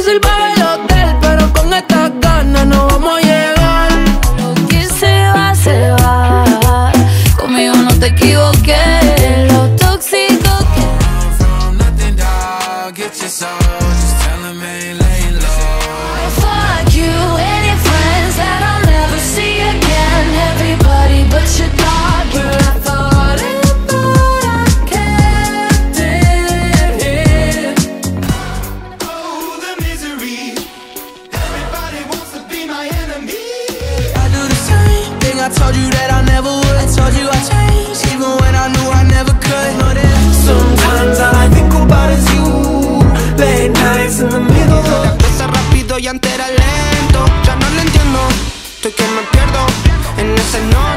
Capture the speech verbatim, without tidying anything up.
fácil pagar el hotel, pero con estas ganas no vamos a llegar. Lo que se va, se va. Conmigo no te equivoqué. Lo tóxico que from nothing, dog. Get your soul. Just tell him ain't laying low. fuck you and your friends that I'll never see again. Everybody but your dog. But I thought it, but I kept it here. Oh, the misery. Everybody wants to be my enemy. I do the same thing I told you that I never would. I told you I changed, even when I knew I never could. Sometimes all I think about is you. Late nights in the middle. Empieza rápido y antes era lento. Ya no lo entiendo, estoy que me pierdo en ese no.